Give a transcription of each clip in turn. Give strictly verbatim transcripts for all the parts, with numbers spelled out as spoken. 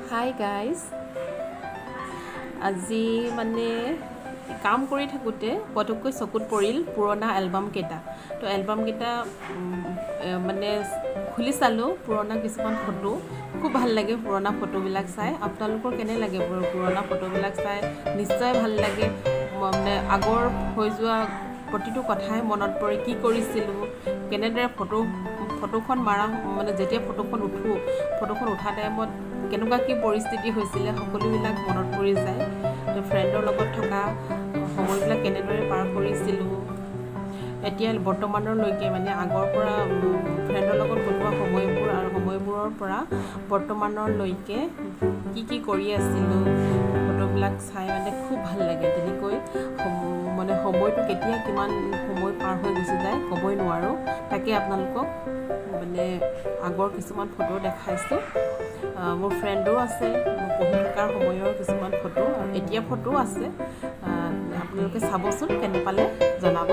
Hi guys, আজি মানে কাম কৰি থাকোতে পটককৈ চকুত পৰিল পুৰণা এলবাম কেটা তো এলবাম কেটা মানে খুলি চালো পুৰণা কিছুমান ফটো খুব ভাল লাগে পুৰণা ফটো বিলাক চাই আপোনালোকৰ কেনে লাগে পুৰণা ফটো বিলাক চাই নিশ্চয় ভাল লাগে মানে আগৰ হৈ যোৱা প্ৰতিটো কথাই মনত পৰে কি কৰিছিলো কেনেদৰে ফটো ফটোখন মাৰা মানে যেতিয়া ফটোখন উঠো ফটোখন উঠা টাইমত কেনেকুৱা কি পৰিস্থিতি হৈছিল সকলোবিলাক মনত পৰি যায় তো ফ্ৰেণ্ডৰ লগত থকা সময়বিলাক কেনেদৰে পাৰ কৰিছিলো এতিয়া বৰ্তমানৰ লৈকে মানে আগৰ পৰা ফ্ৰেণ্ডৰ লগত কটোৱা সময়বোৰ আৰু সময়বোৰৰ পৰা বৰ্তমানৰ লৈকে কি কি কৰি আছিলো ফটোবিলাক চাই মানে খুব ভাল লাগে তেনেকৈ মানে সময়টো কেতিয়া কিমান সময় পাৰ হৈ গুচি যায় ক'বই নোৱাৰো তাকে আপোনালোকক মানে আগৰ কিছুমান ফটো দেখাইছো মোৰ ফ্ৰেণ্ডো আছে মোৰ পঢ়ি থকাৰ সময়ৰ কিছুমান ফটো আৰু এতিয়া ফটো আছে আপোনালোকে চাবচোন কেনে পালে জনাব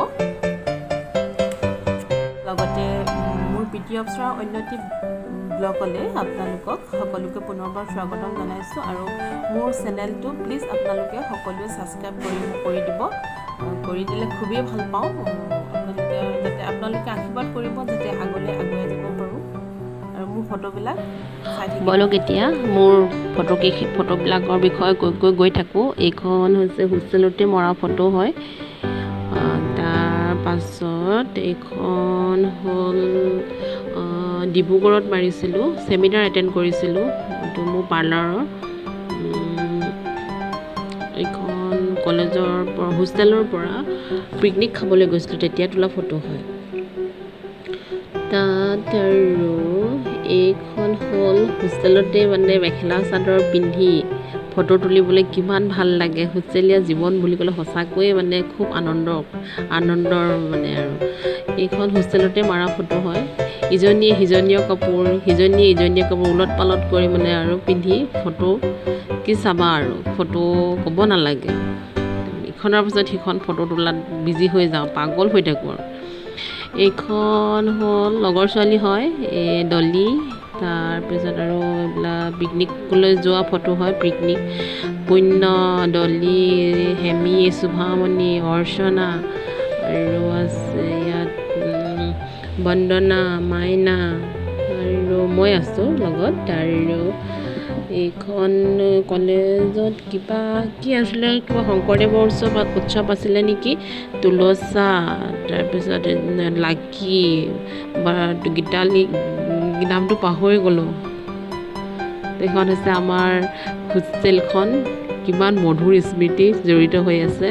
লগতে মোৰ পিটি অপচৰা অন্যটি ব্লগলে আপোনালোকক সকলোকে পুনৰবাৰ স্বাগতম জনাইছো আৰু মোৰ চেনেলটো প্লিজ আপোনালোকে সকলোৱে সাবস্ক্ৰাইব কৰি কৰি দিব কৰি দিলে খুবেই ভাল পাওঁ আপোনালোকে যাতে আপোনালোকে আশীৰ্বাদ কৰিব যাতে আগলৈ আগুৱাই যাব পাৰো আৰু মোৰ ফটোবিলাক চাই থাকিব বলক এতিয়া মোৰ ফটো কি ফটোবিলাকৰ বিষয়ে কৈ কৈ গৈ থাকো এইখন হৈছে হোষ্টেলতে মৰা ফটো হয় তাৰ পাছত এইখন হল ডিব্ৰুগড়ত মাৰিছিলো সেমিনাৰ এটেন্ড কৰিছিলো তো মোৰ পাৰ্লাৰৰ এইখন কলেজৰ পৰা হোষ্টেলৰ পৰা পিকনিক খাবলৈ গৈছিলো তেতিয়া তোলা ফটো হয় তাত আৰু এইখন হল হোষ্টেলতে মানে মেখেলা চাদৰ পিন্ধি ফটো তুলিবলৈ কিমান ভাল লাগে হোষ্টেলীয়া জীৱন বুলি ক'লে সঁচাকৈয়ে মানে খুব আনন্দ আনন্দৰ মানে আৰু এইখন হোষ্টেলতে মাৰা ফটো হয় ইজনীয়ে সিজনীৰ কাপোৰ সিজনীয়ে ইজনীৰ কাপোৰ উলট পালট কৰি মানে আৰু পিন্ধি ফটো কি চাবা আৰু ফটো ক'ব নালাগে ইখনৰ পিছত সিখন ফটো তোলাত বিজি হৈ যাওঁ পাগল হৈ থাকোঁ আৰু এইখন হল লগৰ ছোৱালী হয় এই ডলি তাৰপিছত আৰু এইবিলাক পিকনিকলৈ যোৱা ফটো হয় পিকনিক পুণ্য ডলি হেমি সুভামণি অৰ্চনা আৰু আছে ইয়াত বন্দনা মাইনা আৰু মই আছোঁ লগত আৰু এইখন কলেজত কিবা কি আছিলে কিবা শংকৰদেৱৰ উৎসৱ উৎসৱ আছিলে নেকি তুলসা তাৰপিছত লাকি বা গীতালি নামটো পাহৰি গ'লোঁ এইখন হৈছে আমাৰ হোষ্টেলখন কিমান মধুৰ স্মৃতি জড়িত হৈ আছে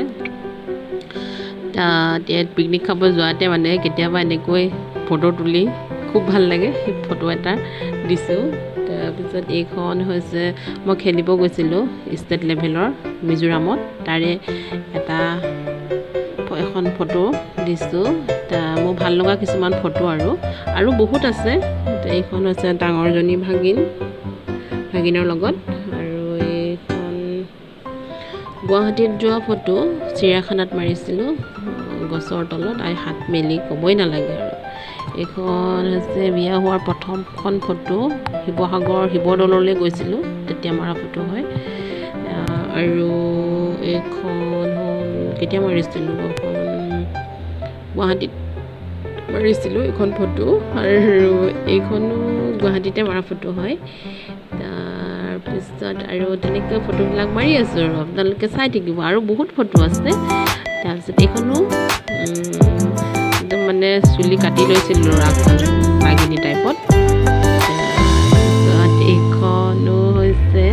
তাত ইয়াত পিকনিক খাব যোৱাতে মানে কেতিয়াবা এনেকৈ ফটো তুলি খুব ভাল লাগে সেই ফটো এটা দিছোঁ তাৰপিছত এইখন হৈছে মই খেলিব গৈছিলোঁ ষ্টেট লেভেলৰ মিজোৰামত তাৰে এটা এখন ফটো দিছোঁ তা মোৰ ভাল লগা কিছুমান ফটো আৰু আৰু বহুত আছে এইখন হৈছে ডাঙৰজনী ভাগিন ভাগিনৰ লগত আৰু এইখন গুৱাহাটীত যোৱা ফটো চিৰিয়াখানাত মাৰিছিলোঁ গছৰ তলত আৰু হাত মেলি ক'বই নালাগে আৰু এইখন হৈছে বিয়া হোৱাৰ প্ৰথমখন ফটো শিৱসাগৰ শিৱদৌললৈ গৈছিলোঁ তেতিয়া মৰা ফটো হয় আৰু এইখন হ'ল কেতিয়া মাৰিছিলোঁ এখন গুৱাহাটীত মাৰিছিলোঁ এইখন ফটো আৰু এইখনো গুৱাহাটীতে মৰা ফটো হয় তাৰপিছত আৰু তেনেকৈ ফটোবিলাক মাৰি আছোঁ আৰু আপোনালোকে চাই থাকিব আৰু বহুত ফটো আছে তাৰপিছত এইখনো একদম মানে চুলি কাটি লৈছিলোঁ ল'ৰাখন বাগিনী টাইপত তাৰপিছত এইখনো হৈছে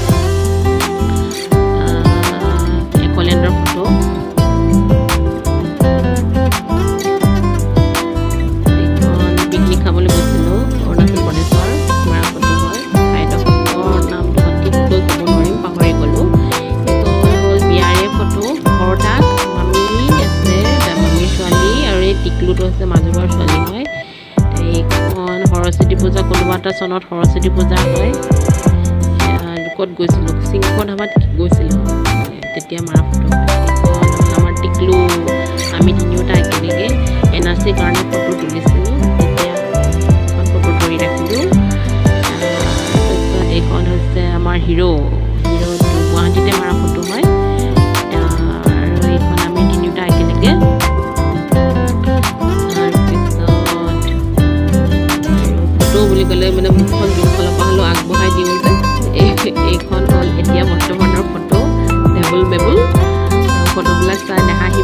একলেণ্ডৰ ফটো এইখন পিকনিক খাবলৈ গৈছিলোঁ অৰুণাচল প্ৰদেশৰ মৰা ফটো হয় ঠাইডোখৰৰ নামটো সঠিককৈ ক'ব নোৱাৰিম পাহৰি গ'লোঁ এইখন হ'ল বিয়াৰে ফটো ঘৰতাক মামী আছে মামীৰ ছোৱালী আৰু এই টিকলুটো হৈছে মাজুবাৰ ছোৱালী হয় এইখন সৰস্বতী পূজা কোনোবা এটা চনত সৰস্বতী পূজা হয় ক'ত গৈছিলোঁ চিংফ ধাবাত গৈছিলোঁ তেতিয়া মাৰা ফটো এইখন আমাৰ টিকলু আমি তিনিওটা একেলগে এন আৰ চিৰ কাৰণে ফটো তুলিছিলোঁ তেতিয়া ফটো ধৰি ৰাখিলোঁ তাৰপিছত এইখন হৈছে আমাৰ হিৰো হিৰোটো গুৱাহাটীতে মৰা ফটো হয় আৰু এইখন আমি তিনিওটা একেলগে ফটো বুলি ক'লে মানে মুখখন যোনফালৰ পৰা হ'লেও আগবঢ়াই দিওঁ যে এইখন হ'ল এতিয়া বৰ্তমানৰ ফটো মেবুল মেবুল ফটোবিলাক চাই নেহাঁহি